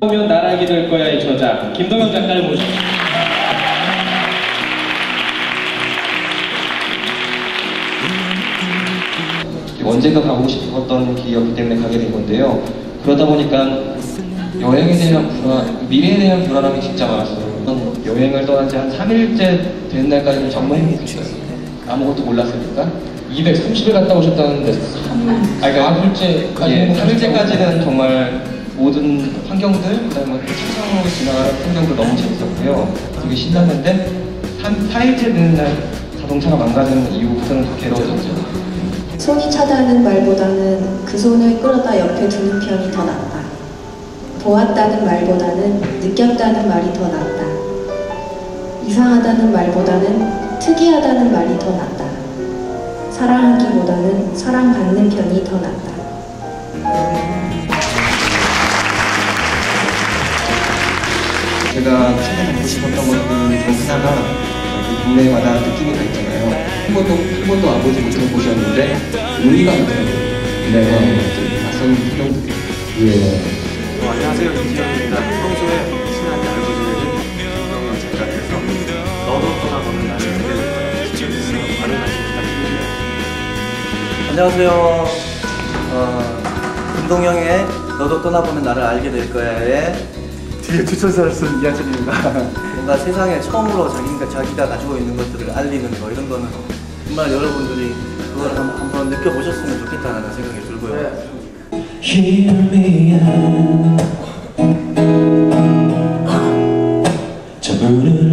보면 날 알게 될 거야의 저자 김동영 작가를 모십니다. 언젠가 가고 싶었던 길이었기 때문에 가게 된 건데요. 그러다 보니까 여행에 대한 미래에 대한 불안함이 진짜 많았어요. 여행을 떠난 지 한 3일째 되는 날까지는 정말 행복했어요. 아무것도 몰랐으니까. 230일 갔다 오셨다는데 3일째까지는 정말 모든 환경들, 그다음에 차상으로 지나가는 풍경도 너무 재밌었고요. 되게 신났는데 4일째 되는 날 자동차가 망가지는 이후부터는 더 괴로워졌죠. 손이 차다는 말보다는 그 손을 끌어다 옆에 두는 편이 더 낫다. 보았다는 말보다는 느꼈다는 말이 더 낫다. 이상하다는 말보다는 특이하다는 말이 더 낫다. 사랑하기보다는 사랑받는 편이 더 낫다. 제가 최근에 보고 싶었던 것들 중 하나가 그 동네마다 느낌이 다 있잖아요. 한 번도 와보지 못한 곳이었는데 의미가 있더라고요. 네. 낯선 풍경들이. 예. 안녕하세요, 김지영입니다. 평소에 친하게 알고 지내는 김동영 작가께서 너도 떠나보는 나를 알게 될 거야. 많은 관심 부탁드립니다. 안녕하세요. 김동영의 너도 떠나보면 나를 알게 될 거야의 뒤에 추천사를 쓴 이한철입니다. 뭔가 세상에 처음으로 자기가 가지고 있는 것들을 알리는 거 이런 거는 정말 여러분들이 그걸 한번 느껴보셨으면 좋겠다는 생각이 들고요. Hear me out. 저 문을